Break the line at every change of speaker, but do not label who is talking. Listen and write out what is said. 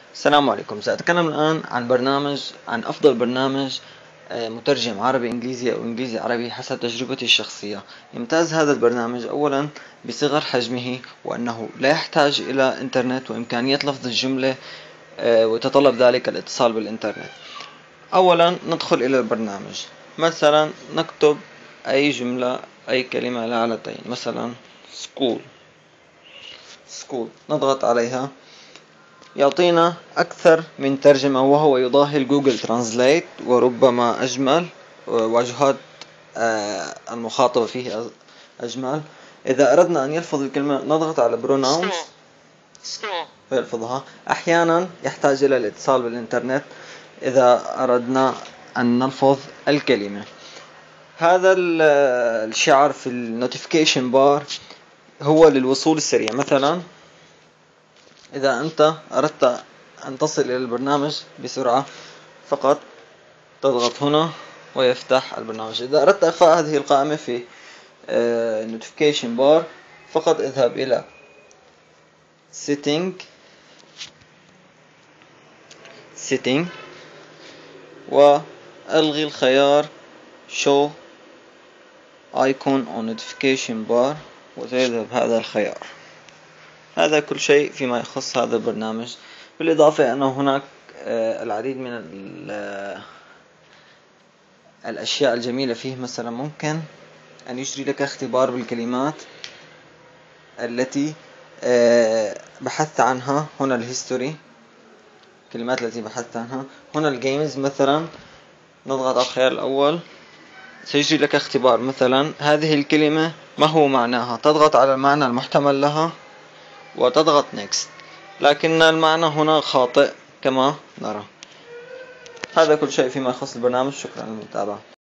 السلام عليكم. سأتكلم الآن عن أفضل برنامج مترجم عربي إنجليزي أو إنجليزي عربي حسب تجربتي الشخصية. يمتاز هذا البرنامج أولا بصغر حجمه، وأنه لا يحتاج إلى إنترنت وإمكانية لفظ الجملة ويتطلب ذلك الاتصال بالإنترنت. أولا ندخل إلى البرنامج، مثلا نكتب أي جملة، أي كلمة لها علتين، مثلا school. نضغط عليها يعطينا أكثر من ترجمة، وهو يضاهي جوجل ترانزليت وربما أجمل، واجهات المخاطبة فيه أجمل. إذا أردنا أن يلفظ الكلمة نضغط على pronouns ويلفظها. أحيانا يحتاج إلى الاتصال بالإنترنت إذا أردنا أن نلفظ الكلمة. هذا الشعار في النوتيفيكيشن بار هو للوصول السريع. مثلا إذا أنت أردت أن تصل إلى البرنامج بسرعة فقط تضغط هنا ويفتح البرنامج. إذا أردت إخفاء هذه القائمة في notification bar فقط اذهب إلى setting وألغي الخيار show icon on notification bar وسيذهب هذا الخيار. هذا كل شيء فيما يخص هذا البرنامج. بالإضافة أن هناك العديد من الأشياء الجميلة فيه. مثلا ممكن أن يجري لك اختبار بالكلمات التي بحثت عنها. هنا الهيستوري، الكلمات التي بحثت عنها. هنا الجيمز، مثلا نضغط على الخيار الأول سيجري لك اختبار. مثلا هذه الكلمة ما هو معناها؟ تضغط على المعنى المحتمل لها وتضغط next، لكن المعنى هنا خاطئ كما نرى. هذا كل شيء فيما يخص البرنامج. شكرا للمتابعة.